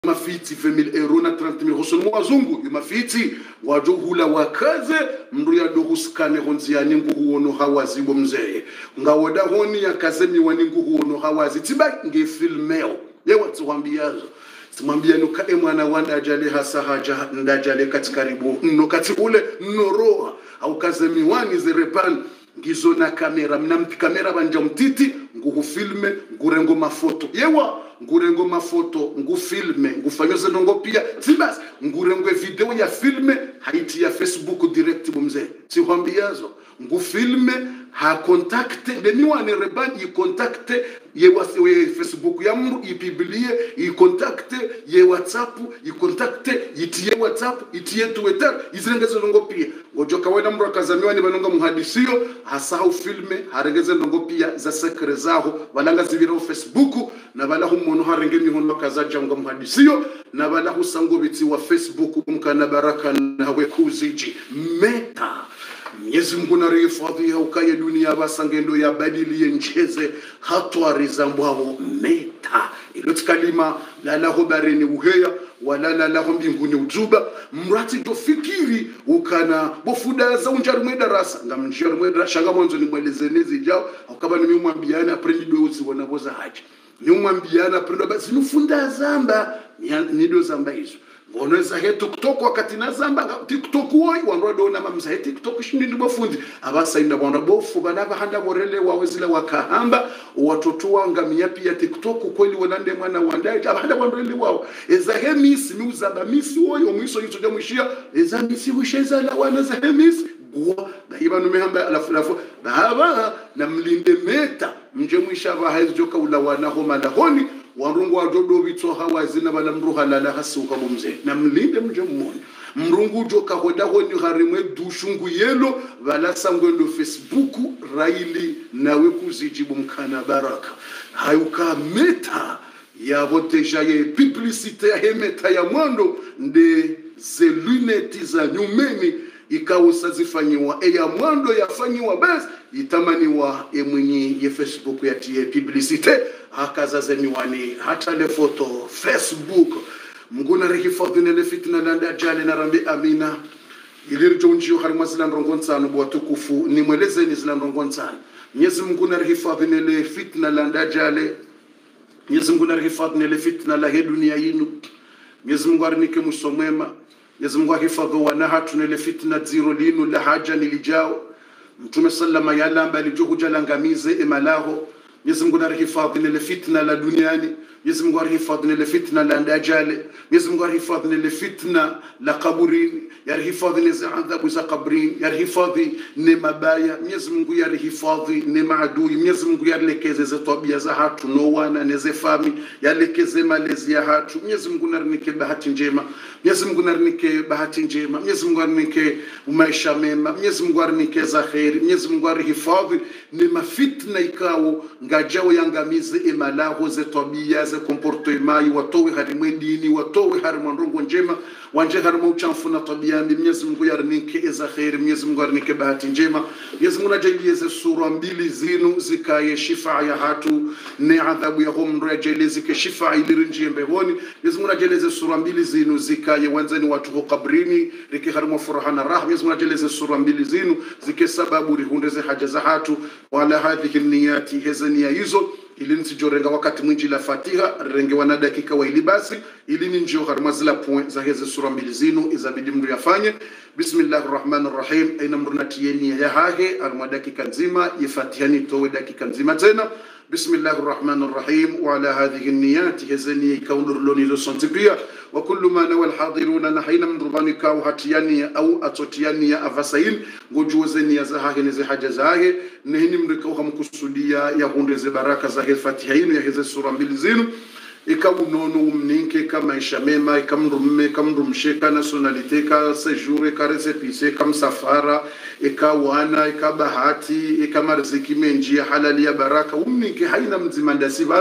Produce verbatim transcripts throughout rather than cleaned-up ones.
mafiti femil euro na trente mille hosol mwazungu mafiti wajo hula wakaze mndu ya do huskane honziani nguhuono hawazi bo mzee ngawoda honi ya kazemi wani nguhuono hawazi tiba nge filmeo yewa tuwambiazo tumwambia nuka e mwana wanda ajale hasa haja ndajale katika ribu no kati ule noroa au kazemi wani zirepan ngizo na kamera mnampi kamera banja mtiti nguhu filme ngurengo mafoto yewa ngurengo mafoto ngu filme ngufanyoze ndongo pia tibas ngurengo video ya filme haiti ya Facebook direct bumze sikwambiazo ngu filme ha contacte de miwane reban i contacte ye wasiwe Facebook ya mru ipiblie i contacte ye WhatsApp i contacte itie WhatsApp itie Twitter izirengeze ndongo pia ngojoka wena mru akazamiwa ni banonga muhadisio hasahau filme harengeze ndongo pia za sekre zaho balanga zibira Facebook na balahu mono harenge mihono kazaja ngo muhadisio na balahu sango biti wa Facebook kumkana baraka na we kuziji meta Mwenyezi Mungu na rehifadhi ya ukaya dunia basangendo ya badili yencheze hatwari zambwao meta ilo tkalima la laho bareni uheya wala la laho mbinguni utuba mrati dofikiri ukana bofuda za unjaru mwedarasa nga mnjaru mwedarasa shanga mwanzo ni mwelezenezi jao ukaba ni mwambiana aprendi dozi wanaboza haji ni mwambiana aprendi basi nufunda zamba nido zamba hizo Oneza he TikTok wakati na zamba TikTok woi wanrodo na mamza he TikTok shindi ndi bafundi abasa inda bwana bofu banaba handa borele wawezila wakahamba watoto wangamia pia TikTok kweli wanande mwana wandaje abanda borele wao eza he miss miuzaba miss woi omwiso yizo jamwishia eza miss wisheza la wana za he miss gwa daiba numehamba alafu alafu bahaba na mlinde meta mje mwisha bahazi joka ulawana homa lahoni warungu wajodo bitso hawazina bala mruha lala hasuka bomze na mlinde mje mmoni mrungu joka hoda honi harimwe dushungu yelo bala sangwendo Facebook raili nawe kuzijibu mkana baraka hayuka meta ya boteja ye publicite ya meta ya mwando nde ze luneti za nyumeni ikawusa zifanyiwa e ya mwando yafanyiwa basi itamaniwa e mwenye ye Facebook ya tiye publicite hakaza zemiwani hata le foto Facebook mguna rehifadhi nele fitna landa jale na rambi amina iliri jonjio harima zila ndrongontsano bwa tukufu ni mweleze ni zila ndrongontsano Mwenyezi Mungu na rehifadhi nele fitna landa jale Mwenyezi Mungu na rehifadhi nele fitna la he dunia yinu Mwenyezi Mungu arinike musomema Mwenyezi Mungu ahifadhi wana hatu nele fitna ziro linu la haja nilijao Mtume sallama yalamba alijuhu jalangamize emalaho Mwenyezi Mungu arihifadhi nile fitna la duniani Mwenyezi Mungu arihifadhi nile fitna la ndajale Mwenyezi Mungu arihifadhi nile fitna la kaburini yarihifadhi nile adhabu za kabrini yarihifadhi ne mabaya Mwenyezi Mungu yarihifadhi ne maadui Mwenyezi Mungu yarelekeze za tabia za hatu no wana neze fami yarelekeze malezi ya hatu Mwenyezi Mungu narinike bahati njema Mwenyezi Mungu narinike bahati njema Mwenyezi Mungu narinike maisha mema Mwenyezi Mungu narinike za khairi Mwenyezi Mungu arihifadhi ne mafitna ikao ngajao yangamize emalaho ze tabia ze comportement watowe harimwe dini watowe harimwe ndongo njema wanje harimwe uchamfu na tabia Mwenyezi Mungu yarinike eza khair Mwenyezi Mungu yarinike bahati njema Mwenyezi Mungu najalie ze sura mbili zinu zikaye shifa ya hatu ne adhabu ya humru yajalie zike shifa ilirinjie mbevoni Mwenyezi Mungu najalie ze sura mbili zinu zikaye wanzani watu ho kabrini rike harimwe furaha na rahma Mwenyezi Mungu najalie ze sura mbili zinu zike sababu rihundeze haja za hatu wala hadhihi niyati hezania hizo ili nsijorenga wakati mwinji la Fatiha renge wana dakika wa ili basi ili ninjio harmazila point za heze sura mbili zinu izabidi mdu yafanye Bismillahirrahmanirrahim aina mdu natiyeni ya hahe arma dakika nzima ya Fatiha nitowe dakika nzima tena Bismillahirrahmanirrahim wa ala hadhihi niyati hezeni ikaundur loni zo sontipia wa kullu ma nawa alhadiruna nahina mdu rubani kao hatiyani au atotiyani ya avasail ngojuwezeni ya zahahe neze haja zahahe nehini mdu hamkusudia ya hundeze baraka za Fatiha inu ya heze sura mbili zinu ikabu nono umninke kama isha mema ikamrumme ikamrumsheka nationalite ka séjour ka récépissé kam safara ikawana ikabahati ikamarziki menji halali ya baraka umninke haina mzimandasi bano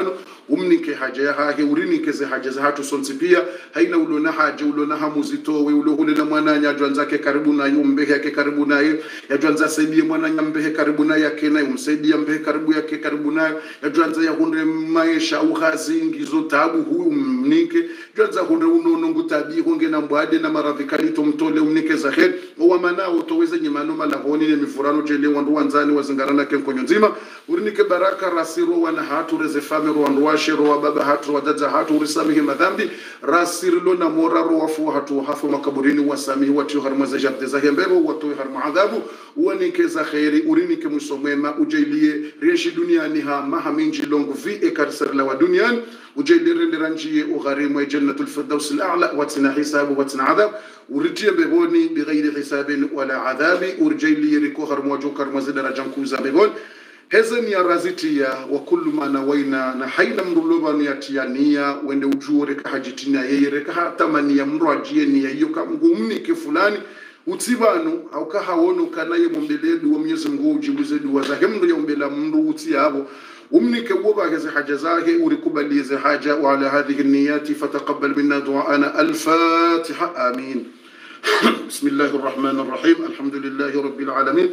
umnike haja yake urinike ze haja za hatu sonsi pia haina ulona haja ulona hamuzitowe ulohule na mwananya yajwanzake karibu naye umbehe yake karibu naye yajwanza saidie mwananya mbehe karibu naye yake naye umsaidia mbehe karibu yake karibu naye yajwanza yahunde maisha uhazi ngizo tabu huyu umnike yajwanza hunde unono ngutabi hunge na mbwade na maravikali tomtole umnike za khed wa manao toweze nyimano malahoni ne mifurano jele wandu wanzani wazingarana kenkonyo nzima urinike baraka rasiro wana hatu reze famiro wandu washiro wa baba hatu wadada hatu urisamihi madhambi rasirilo na moraro wafu hatu hafu makaburini wasamihi watu harmaza jabde za hembebo watu harma adhabu uwanike za khairi urinike musomema ujailie reshi duniani ha maha minji longu vi ekarisarila wa duniani ujailie renderanjie ugharimu jannatul firdaus al-a'la watina hisabu watina adhab uritie beboni bighairi hisabin wala adhabi urjailie riko harma wajukar mazidara jankuza beboni hezeni ya razitia wa kullu ma nawaina na haina mruloba ni atiania wende ujure kahajitina yeye reka hata mani ya mru ajie ni ya hiyo kamgumni kifulani utibanu au kahawono kanaye mumbeledu wa Mwenyezi Mungu ujibuze dua zake mru ya umbela mru utiabo umnike woba hizi haja zake urikubali hizi haja wa ala hadhihi niyati fataqabbal minna du'ana al-Fatiha amin. Bismillahir Rahmanir Rahim. Alhamdulillahi Rabbil Alamin.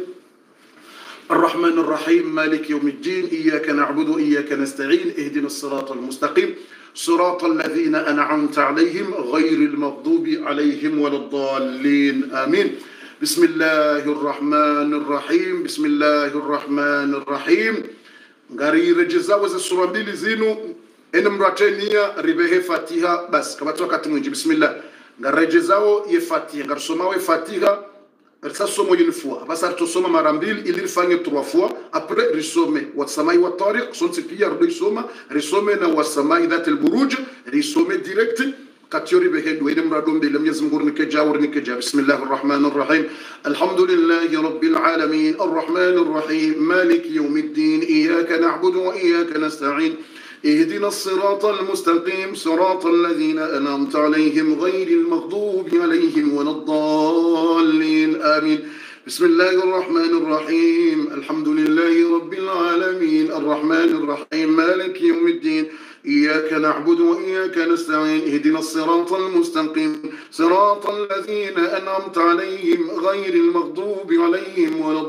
الرحمن الرحيم مالك يوم الدين إياك نعبد وإياك نستعين اهدنا الصراط المستقيم صراط الذين أنعمت عليهم غير المغضوب عليهم ولا الضالين آمين. بسم الله الرحمن الرحيم بسم الله الرحمن الرحيم. غاري رجزاوز السورة بيلي زينو إن مراتينيا ربه فاتحة بس كما توقعت منجي بسم الله غاري رجزاو يفاتحة غاري سوماو يفاتحة Risa somo une fois, basa tusoma mara mbili ili rifanye trois fois, après risome wasamai wa tariq sonti pia risoma risome na wasamai dhat al-buruj risome direct كاتيوري بهد وين مرادون بي لم يزمغور نكجا ورنكجا بسم الله الرحمن الرحيم الحمد لله رب العالمين الرحمن الرحيم مالك يوم الدين إياك نعبد وإياك نستعين اهدنا الصراط المستقيم صراط الذين أنعمت عليهم غير المغضوب عليهم ولا الضالين آمين بسم الله الرحمن الرحيم الحمد لله رب العالمين الرحمن الرحيم مالك يوم الدين إياك نعبد وإياك نستعين اهدنا الصراط المستقيم صراط الذين أنعمت عليهم غير المغضوب عليهم ولا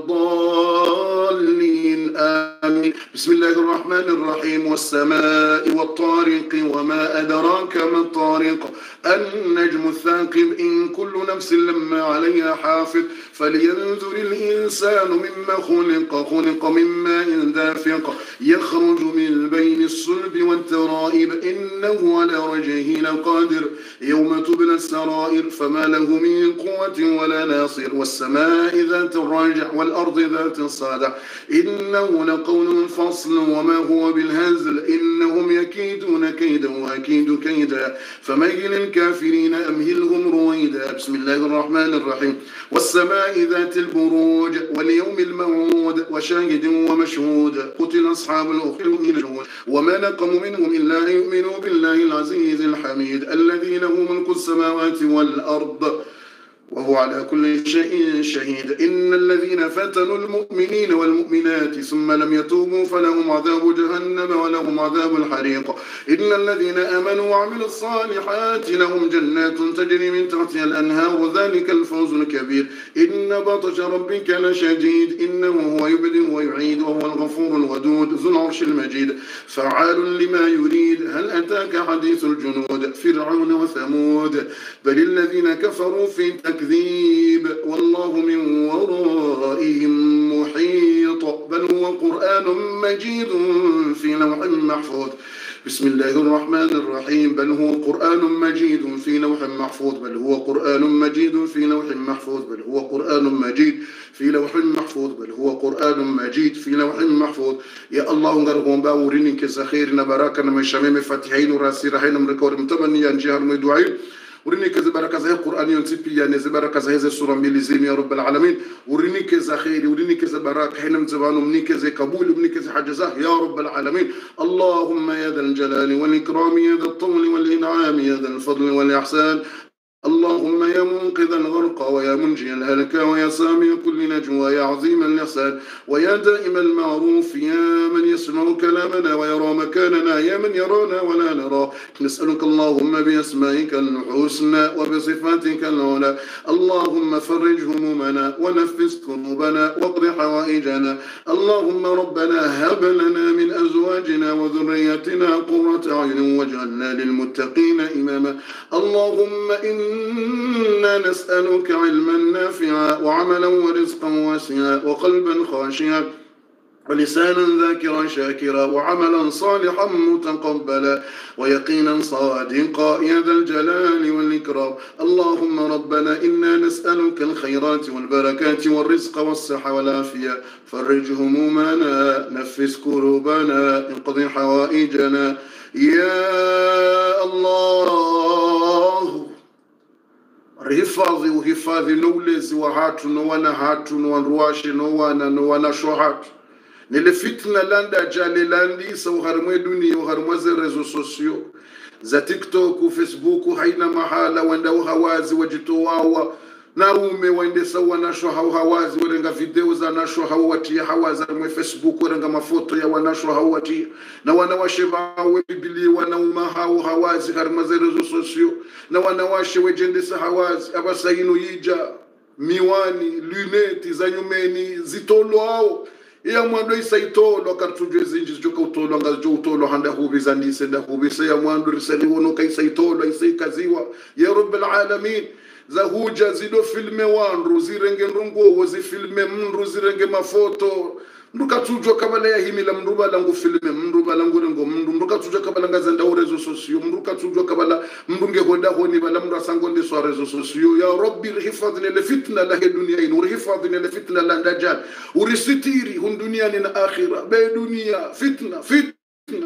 الضالين آمين بسم الله الرحمن الرحيم والسماء والطارق وما أدراك ما الطارق النجم الثاقب إن كل نفس لما عليها حافظ فلينظر الإنسان مما خلق خلق من ماء دافق يخرج من بين الصلب والترائب إنه على وجهه لقادر يوم تبلى السرائر فما له من قوة ولا ناصر والسماء ذات الرجع والأرض ذات الصدع إنه لقول فصل وما هو بالهزل إنهم يكيدون كيدا وأكيد كيدا فمهل الكافرين أمهلهم رويدا بسم الله الرحمن الرحيم والسماء ذات البروج واليوم الموعود وشاهد ومشهود قتل أصحاب الأخدود وما نقموا منهم إلا أن يؤمنوا بالله العزيز الحميد الذي له ملك السماوات والأرض وهو على كل شيء شهيد إن الذين فتنوا المؤمنين والمؤمنات ثم لم يتوبوا فلهم عذاب جهنم ولهم عذاب الحريق إن الذين آمنوا وعملوا الصالحات لهم جنات تجري من تحتها الأنهار ذلك الفوز الكبير إن بطش ربك لشديد إنه هو يبدئ ويعيد وهو الغفور الودود ذو العرش المجيد فعال لما يريد هل أتاك حديث الجنود فرعون وثمود بل الذين كفروا في تكذيب والله من ورائهم محيط بل هو قرآن مجيد في لوح محفوظ بسم الله الرحمن الرحيم بل هو قرآن مجيد في لوح محفوظ بل هو قرآن مجيد في لوح محفوظ بل هو قرآن مجيد في لوح محفوظ بل هو قرآن مجيد في لوح محفوظ يا الله غرغون باورين كزخيرنا باركنا من شميم فاتحين وراسي رحين مركور متمنيا جهر مدعين وريني كذا بركة زي القرآن ينتبه يعني زي بركة زي السورة ميليزيم يا رب العالمين وريني كذا خير وريني كذا بركة حين مزبانه مني كذا قبول ومني كذا حجزاه يا رب العالمين اللهم يا ذا الجلال والإكرام يا ذا الطول والإنعام يا ذا الفضل والإحسان اللهم يا منقذ الغرق ويا منجي الهلك ويا سامي كل نجوى يا عظيم الإحسان ويا دائم المعروف يا من يسمع كلامنا ويرى مكاننا يا من يرانا ولا نرى نسألك اللهم بأسمائك الحسنى وبصفاتك العلى اللهم فرج همومنا ونفس كروبنا واقض حوائجنا اللهم ربنا هب لنا من أزواجنا وذريتنا قرة أعين واجعلنا للمتقين إماما اللهم إنا نسألك علما نافعا وعملا ورزقا واسعا وقلبا خاشعا ولسانا ذاكرا شاكرا وعملا صالحا متقبلا ويقينا صادقا يا ذا الجلال والإكرام اللهم ربنا إنا نسألك الخيرات والبركات والرزق والصحة والعافية فرج همومنا نفس كروبنا اقض حوائجنا يا الله hifadhi uhifadhi nolezi wa hatu no wana hatu no wanruashi no wana no wana shohatu nile fitna landa jale landi sa uharimwe dunia uharimwe ze rezo sosio za TikTok Facebook haina mahala wanda uhawazi wajitowawa na ume wende sawa nasho hawazi warenga video za nasho hawati hawaza mwe Facebook warenga mafoto ya wanasho hawati na wanawashe bawe Biblia wanauma hao hawazi harima ze rezo sosio na wanawashe wejende sa hawazi abasaino yija miwani luneti za nyumeni zitolo hao ya mwando isa itolo kartujwe zinji joka utolo ngajo utolo handa hubiza ndise nda hubisa ya mwando risali wono kaisa itolo isa ikaziwa ya rabbil alamin za huja zido filme wandu zirenge ndongo zifilme mndu zirenge mafoto nduka tujwa kabala ya himila mnduba langu filme mnduba langu rengo mndu nduka tujwa kabala ngaza nda rezo sosio nduka tujwa kabala mbunge hoda honi bala mndu asangonde so rezo sosio ya rabbi hifadhni le fitna la dunia in urhifadhni le fitna la dajjal urisitiri hun dunia ni akhirah be dunia fitna fitna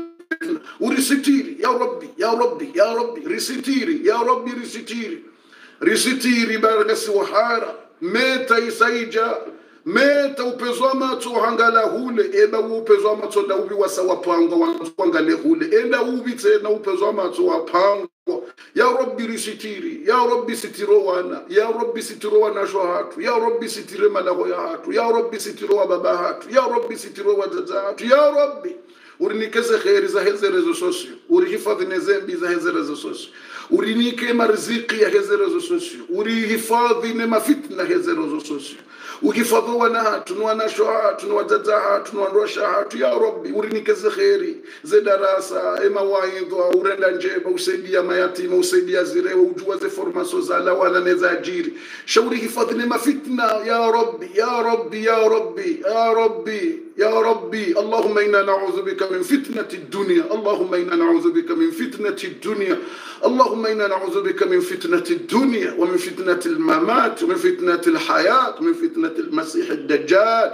urisitiri ya rabbi ya rabbi ya rabbi risitiri ya rabbi risitiri risitiri barga suhara meta isaija meta upezwa macho hangala hule enda upezwa macho na ubi wasawa pango wangale hule enda ubi tena upezwa macho wa pango ya rabbi risitiri ya rabbi sitiro wana ya rabbi sitiro wana shohatu ya rabbi sitire malaho ya hatu ya rabbi sitiro wa baba hatu ya rabbi sitiro wa dada hatu ya rabbi urinike khairi za heze rezo sosio urihifadhi nezembi za heze rezo sosio urinike marziki ya heze rezo sosio urihifadhi ne mafitna heze rezo sosio uhifadhi wana hatu wana shohatu wana dada hatu wana rosha hatu ya rabbi urinike khairi ze darasa ema waidha urenda njeba usaidia mayatima usaidia zirewa ujua ze formaso za lawala neza ajiri shauri hifadhi ne mafitna ya rabbi ya rabbi ya rabbi ya rabbi يا ربي اللهم إنا نعوذ بك من فتنة الدنيا اللهم إنا نعوذ بك من فتنة الدنيا اللهم إنا نعوذ بك من فتنة الدنيا ومن فتنة الممات ومن فتنة الحياة ومن فتنة المسيح الدجال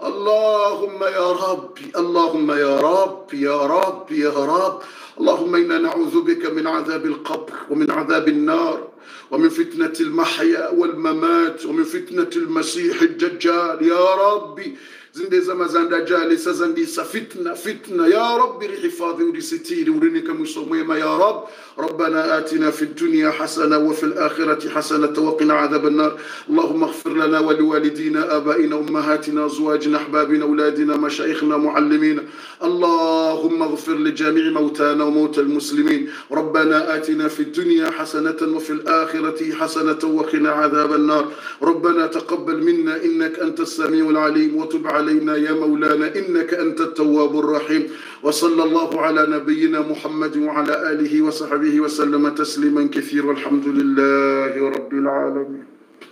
اللهم يا ربي اللهم يا ربي يا ربي يا رب اللهم إنا نعوذ بك من عذاب القبر ومن عذاب النار ومن فتنة المحيا والممات ومن فتنة المسيح الدجال يا ربي زندي زما زندا جالي سزندي فتنة فتنة يا رب رحفاظي ورستيري ورنك مسوميما يا رب ربنا آتنا في الدنيا حسنة وفي الآخرة حسنة وقنا عذاب النار اللهم اغفر لنا ولوالدينا آبائنا أمهاتنا أزواجنا أحبابنا أولادنا مشايخنا معلمينا اللهم اغفر لجميع موتانا وموتى المسلمين ربنا آتنا في الدنيا حسنة وفي الآخرة حسنة وقنا عذاب النار ربنا تقبل منا إنك أنت السميع العليم وتب علينا يا مولانا إنك أنت التواب الرحيم وصلى الله على نبينا محمد وعلى آله وصحبه وسلم تسليما كثيرا والحمد لله رب العالمين.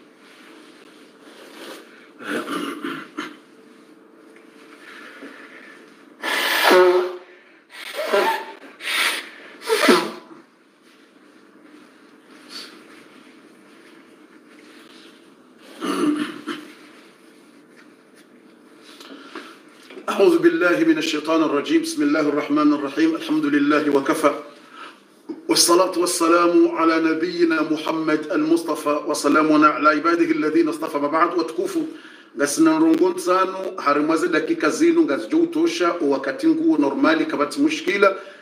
أعوذ بالله من الشيطان الرجيم بسم الله الرحمن الرحيم الحمد لله وكفى والصلاة والسلام على نبينا محمد المصطفى وسلامنا على عباده الذين اصطفى بعد وتكفوا gasina rongon sano harimaze dakika zinu ngazijou tosha wakati nguo normali kabati mushkila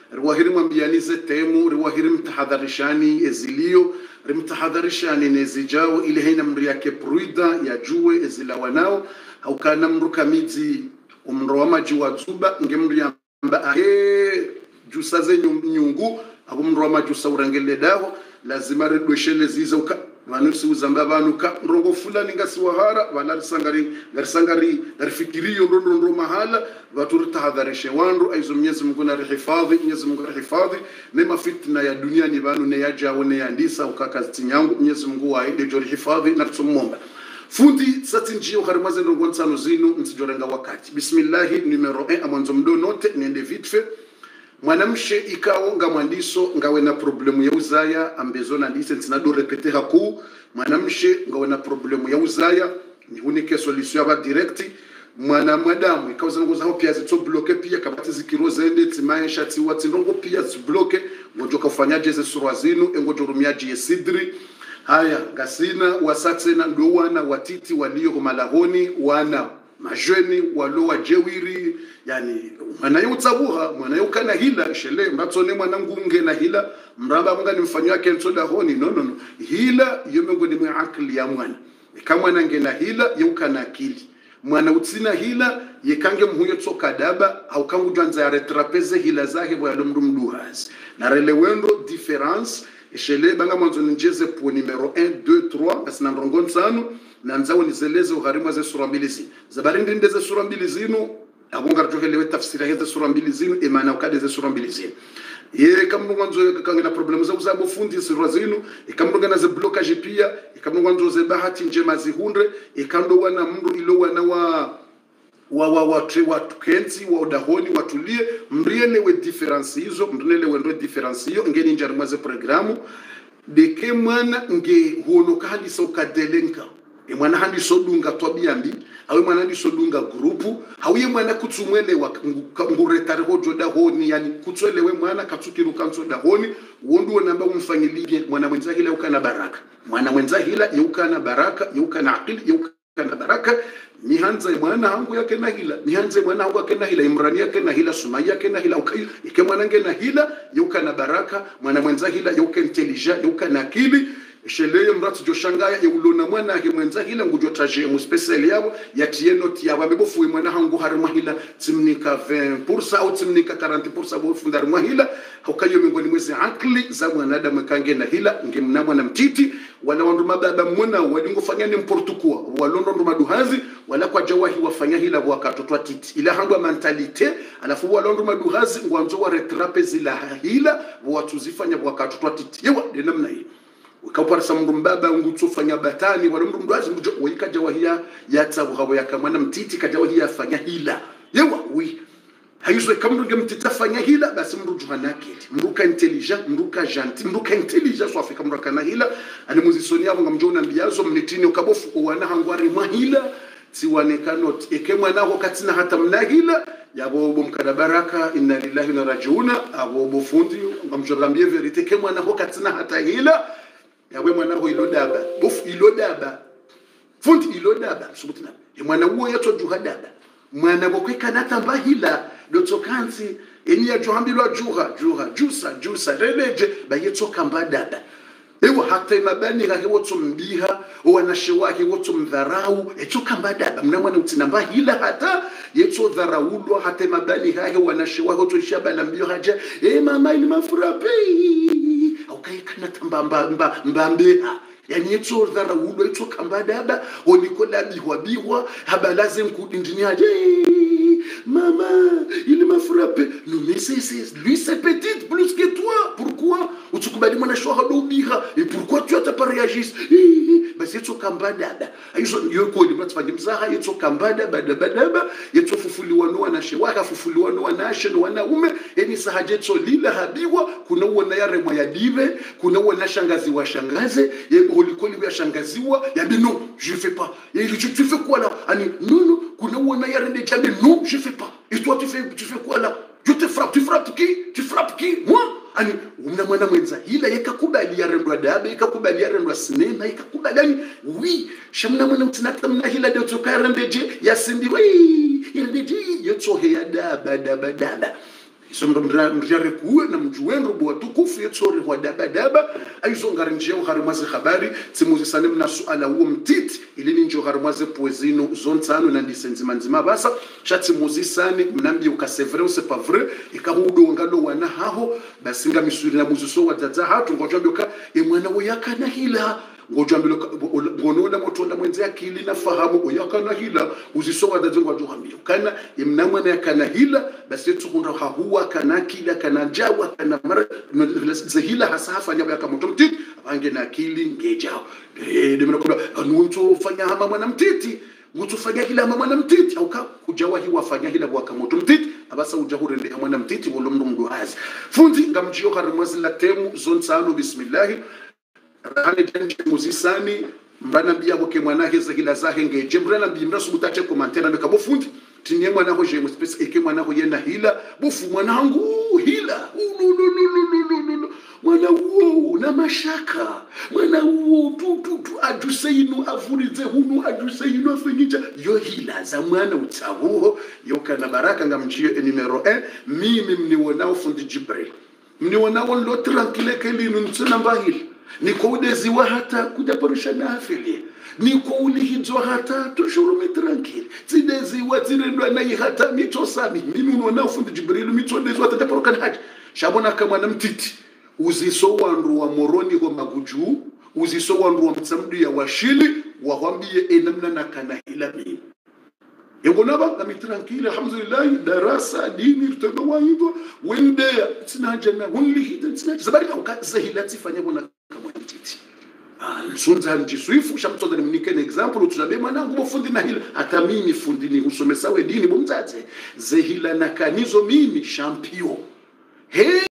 riwahiri mwambianize temu riwahiri mtahadharishani ezilio rimtahadharishani nezijao ile haina mri yake pruida ya juwe ezilawanao au kana mruka mizi umro wa maji wa zuba ngemri amba ahe jusaze nyungu abu mro wa maji saurangele daho lazima redweshele ziza uka vanusi uzamba vanuka rongo fulani ngasi wahara wala sangari ngarisangari ngarifikirio ndo ndo mahala watu tahadharishe wandu aizo Mwenyezi Mungu na rihifadhi Mwenyezi Mungu rihifadhi nema fitna ya dunia ni vanu ne yaja one yandisa ukaka tinyangu Mwenyezi Mungu waide jo rihifadhi na tusomomba fundi sati njio harimaze ndo gontsano zinu nsijorenga wakati bismillah numero one amwanzo mdo note niende vite fait mwanamshe ikao nga mwandiso ngawe na problemu ya uzaya ambezona license na do repete haku mwanamshe ngawe na problemu ya uzaya ni hunike solution ya direct mwana madamu ikao zango zao pia zito bloke pia kabati zikiro zende timaye shati wati ndongo pia zibloke ngojo kafanyaje ze surwa zinu ngojo rumiaji yesidri haya gasina wasatse na ndo wana watiti walio malahoni wana majweni waloa jewiri yani mwana yutsabuha mwana yukana hila shele mbatsone mwana ngunge na hila mramba munga nimfanyo yake ntoda honi no no no hila yomengo ni akili ya mwana kama mwana ngena hila yukana akili mwana utsina hila yekange mhuyo tsoka daba au kangu jwanza ya retrapeze hila zake bwa lomru mduhazi na relewendo difference shele banga mwanzo njeze po numero one deux trois asina ndongo nsano na nzawo nizeleze ugharimu za sura mbili zinu zabarindi ndeze sura mbili zinu abunga rjohelewe tafsiri ya sura mbili zinu imana ukade za sura mbili zinu ye kamno mwanzo kangena problemu za uzabo fundi sura zinu ikamno ngana za blocage pia ikamno mwanzo ze bahati njema zihundre ikando wana mndu ilo wana wa wa wa wa tre watu kenzi wa udahoni watulie mrielewe difference hizo mrielewe ndo difference hiyo ngeni njari mwaze programu deke mwana nge huonoka hadi soka delenka e mwana handi sodunga twabiambi awe mwana handi sodunga grupu hauye mwana kutsumwelewa nguretare hojo dahoni yani kutswelewe mwana katsukiru kanso dahoni wondu namba umfanyilige mwana mwenza hila ukana baraka mwana mwenza hila yukana baraka yukana akili yukana baraka ni hanza mwana hangu yake na hila ni hanza mwana hangu yake na hila Imrani yake na hila Sumaya yake na hila ukai ike mwana nge na hila yuka na baraka mwana mwenza hila yuka intelligent yuka na akili sheleye mratu joshangaya yulona mwana yake mwenza hila ngujo traje mu special yabo yatieno tiabo amebofu mwana hangu harima hila timnika vingt pour cent au timnika quarante pour cent bo fundar mwa hila ukayo mingoni mwezi akili za mwanadamu kange na hila nge mnamwa na mtiti wala wandu mababa mwana walingo fanya ni mportukua walondo ndo maduhazi wala kwa jawahi wafanya hila wakatotwa titi ila hangu mentalite alafu walondo maduhazi ngwanzo wa retrape zila hila watu zifanya wakatotwa titi yewa de namna hii ukapara samndu mbaba ngutsofanya batani wala mndu mdwazi mjo wika jawahia yatsabu hawo yakamana mtiti kajawahia fanya hila yewa wi hayuzwe kamndu ngemtita fanya hila basi mndu juhanaketi mnduka intelligent mnduka gentil mnduka intelligent so afika mnduka na hila ani muzisoni yabo ngamjona mbiyazo mnitini ukabofu wana hangwari mahila siwanekanot eke mwanako katina hata mnahila yabo bomkada baraka inna lillahi wa rajiuna abo bofundi ngamjolambie verite ke mwanako katina hata hila yawe mwanako ilodaba bofu ilodaba fundi ilodaba subutina e mwana uwo yato juhadaba mwana bokweka natamba hila dotokansi eni ya johambilwa juha juha jusa jusa releje bayetso kambadaba ewa hata mabani gahe wotu mbiha wanashewahi wotu mdharau eto kambadaba mnamwana utinamba hila hata yeto dharaulwa hata mabani gahe wanashewahi wotu shabala mbio haja e mama ili mafurape au kai kana tamba mba mbambeha yani yeto dharaulwa yeto kambadaba onikola bihwa bihwa habalaze mkudindinia je maman, il m'a frappé. Non mais c'est, c'est, lui c'est petite plus que toi. Pourquoi? Ou tu kubali mwana shwa bira. Et pourquoi tu as pas réagi? Bah c'est tout kambada. Ayo yoko ni matfanya mzaha yeto kambada bada bada ba yeto fufuliwa no na shewa fufuliwa no na shen wana ume eni sahajeto lila habiwa kuna wana yare mwa yadive kuna wana shangazi wa shangaze ye holikoli ya shangaziwa ya bi non je fais pas. Et tu, tu fais quoi là? Ani non non kuna wana yare de jamais non je fais pas. Et toi tu fais tu fais quoi là? Je te frappe, tu frappes qui? Tu frappes qui? Moi? Ani umna mwana mwenza hila yakakubali ya rendwa dabe yakakubali ya rendwa sinema yakakubali oui shamna mwana mtinata mna hila de toka rendeje ya sindi oui rendeje yeto he ya daba daba daba isondo mjare kuwe na mjuwenro bwa tukufu yetsori wa daba daba aizo ngarinjia uharimwaze habari timuzisane mna suala uo mtiti ili ninjo harimwaze poezino zontano na ndisenzi manzima basa shati muzisane mnambi ukasevre use pavre ikahudo ngalo wana haho basinga misuri na muzuso wadzaza hatu ngojambi uka emwana uyaka na hila ngojambi ngonoda motonda mwenze akili na fahamu uyaka na hila uziso wadzaza ngojambi ukana emnamwa na yakana hila basi tukunda hahuwa kana kila kana jawa kana mara zehila hasafa nyaba yaka motomtiti abange na akili ngejao eh demena kuna nuto fanya hama mwana mtiti ngutu fanya hila hama mwana mtiti au ka kujawa hiwa fanya hila kwa kamoto mtiti abasa ujahure ndi mwana mtiti wolo mndo mndo hazi fundi ngamjio harimwazi la temu zonsano bismillah rahane janje muzisani mbana biya boke mwana heza hila zahe ngeje mbrana bimra subutache komantena beka bofundi tinye mwana ho je muspesi eke mwana ho yena hila bofu mwana hangu hila ululululululu mwana uo na mashaka mwana uo tu tu tu ajuseinu avurize hunu ajuseinu afenija yo hila za mwana utahuho yo kana baraka ngamjie numero un mimi mniwonao fundi Jibril mniwonao lo tranquille kelinu ntsina mbahili niko udeziwa hata kujaporisha na afili niko ulihizwa hata tushurumi tranquille tideziwa tirendwa na hata mitosani mimi mniwonao fundi Jibril mitodezwa hata japoroka haji shabona kama na mtiti uziso wandu wa moroni kwa maguju uziso wandu wa mtsamdu ya washili wahwambie enamna na kana ila mimi yengo naba na mitranquille alhamdulillah darasa dini rutabawa hivyo wendea tina jana hunli hita tina zabari kwa zahilati fanya bona kama mtiti ah nsunza njiswifu shamtoza nimnike na example tunabe mwanangu mfundi na hila hata mimi fundi ni usomesa we dini bomzaze zehila na kanizo mimi champion he